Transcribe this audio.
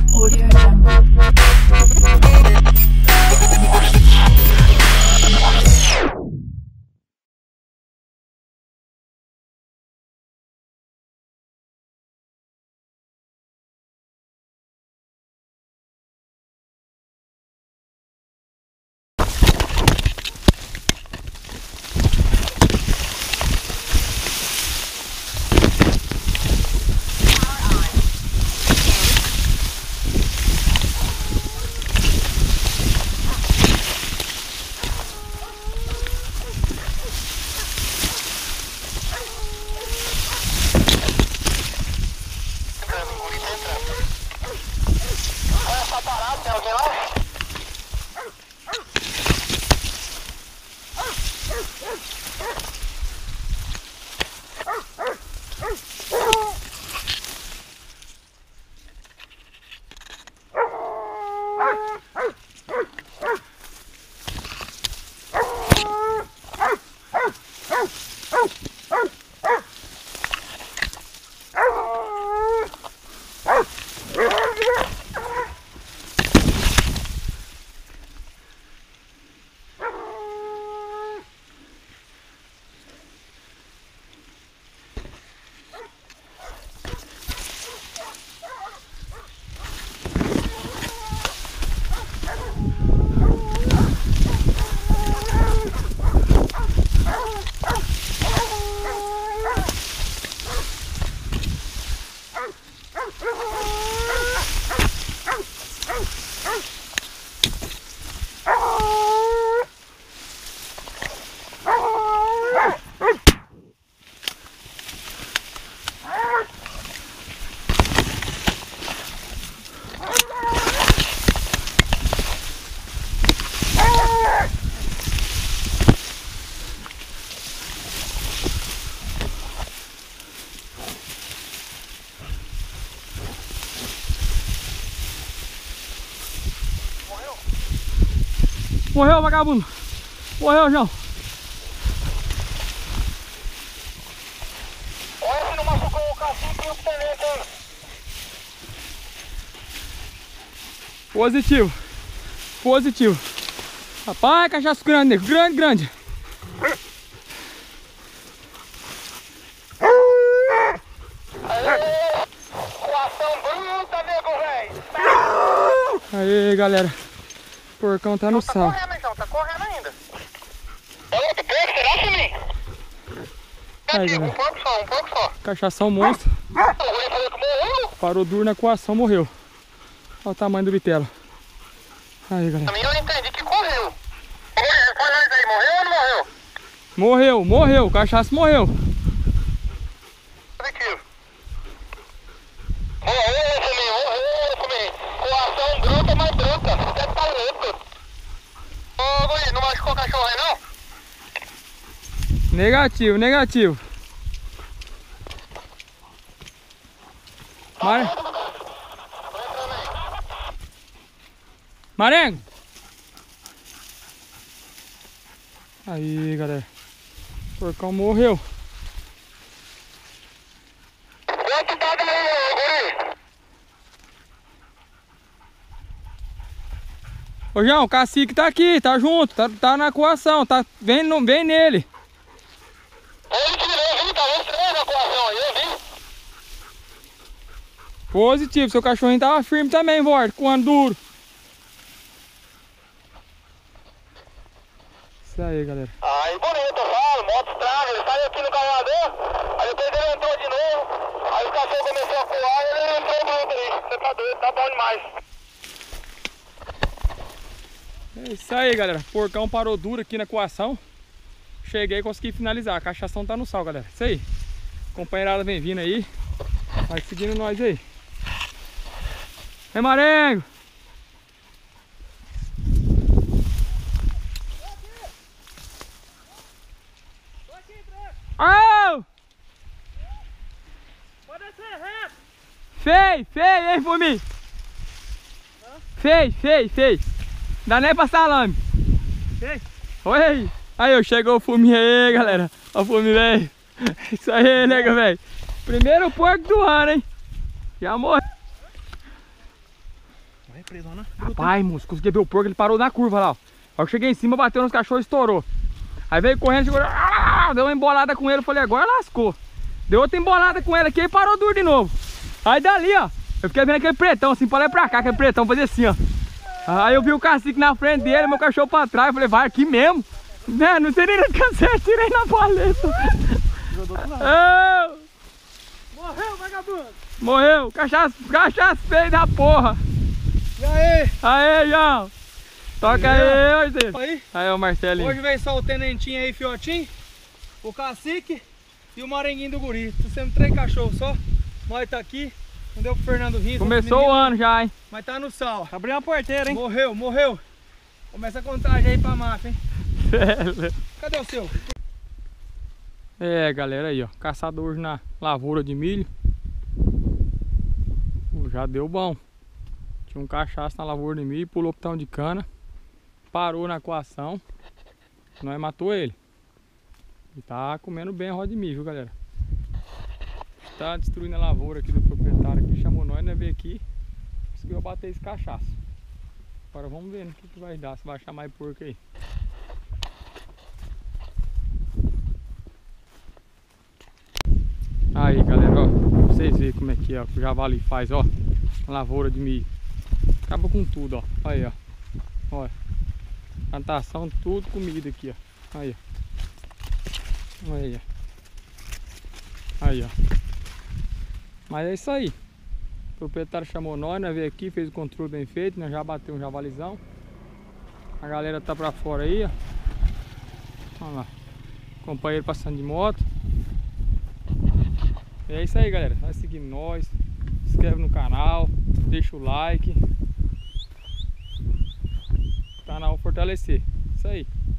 Morreu, vagabundo. Morreu, João. Olha se não machucou o cacique e o tenente aí. Positivo. Positivo. Rapaz, cachaço grande, nego. Grande, grande. Aê! Coação bruta, nego, velho. Aê, galera. O porcão tá no sal. Tá correndo, então. Tá correndo ainda. É outro porco, será, Sininho? Aí, Um galera. porco só, um porco só. Cachação monstro. Eu vou fazer que morreu. Parou duro na coação, morreu. Olha o tamanho do bitelo. Aí, galera. Também eu entendi que correu. Olha nós aí, morreu ou não morreu? Morreu, morreu. O cachaço morreu. Positivo. Morreu, Sininho. Coação bruta, mas bruta. Você tá louco. Ô, Guri, não machucou o cachorro aí, não? Negativo, negativo. Marengo. Aí, galera. O porcão morreu. Quanto tá daí, Guri? Ô, João, o cacique tá aqui, tá junto, tá na coação, tá, vem nele. Ele tirou, viu? Tava estranho na coação aí, eu vi. Positivo, seu cachorrinho tava firme também, Vorte, com ano duro. Isso aí, galera. Aí bonito, eu falo, moto estraga, ele saiu aqui no carregador, aí depois ele entrou de novo, aí o cachorro começou a coar e ele entrou muito aí. Você tá doido, tá bom demais. É isso aí, galera. O porcão parou duro aqui na coação. Cheguei e consegui finalizar. A cachação tá no sal, galera. Isso aí. A companheirada vem vindo aí. Vai seguindo nós aí. Vem, Marengo! Oh! Pode ser reto. Feio, hein, Fuminho? Feio. Dá nem pra salame. Feio? Oi! Aí, chegou o Fuminho aí, galera. Ó o Fuminho, velho. Isso aí, nega, velho. Primeiro porco do ano, hein? Já morreu. É presona. Rapaz, moço, consegui ver o porco, ele parou na curva lá, ó. Aí eu cheguei em cima, bateu nos cachorros e estourou. Aí veio correndo, chegou, deu uma embolada com ele, eu falei, agora lascou. Deu outra embolada com ele aqui e parou duro de novo. Aí dali, ó, eu fiquei vendo aquele pretão assim, pra lá e pra cá, aquele pretão fazia assim, ó. Aí eu vi o cacique na frente dele, meu cachorro pra trás, eu falei, vai aqui mesmo. Né, não sei nem onde que eu tirei na paleta. Morreu, vagabundo! Morreu, cachaça feio da porra. E aí? Aê, João. Toca aí, Marcelo. Aí? Aí, o Marcelinho. Hoje veio só o tenentinho aí, fiotinho, o cacique e o marenguinho do guri. Tô sendo 3 cachorros só. Nós tá aqui. Não deu pro Fernando vir. Começou o ano já, hein? Mas tá no sal. Abriu a porteira, hein? Morreu. Começa a contagem aí pra máfia, hein? Cadê o seu? É, galera, aí, ó. Caçador na lavoura de milho. Já deu bom. Tinha um cachaço na lavoura de milho, pulou pro tão de cana. Parou na coação. Nós matou ele. E tá comendo bem a roda de milho, viu, galera? Tá destruindo a lavoura aqui do proprietário aqui. Chamou nós, né? Veio aqui. Conseguiu abater esse cachaço. Agora vamos ver o que vai dar. Se vai achar mais porco aí. Aí, galera, ó, pra vocês verem como é que é, ó, que o javali faz, ó, lavoura de milho. Acaba com tudo, ó, aí, ó, olha, plantação, tudo comida aqui, ó, aí, ó, aí, ó, aí, ó. Mas é isso aí, o proprietário chamou nós, né, veio aqui, fez o controle bem feito, né, já bateu um javalizão. A galera tá pra fora aí, ó, olha lá, companheiro passando de moto. É isso aí, galera, vai seguindo nós, se inscreve no canal, deixa o like, canal fortalecer, isso aí.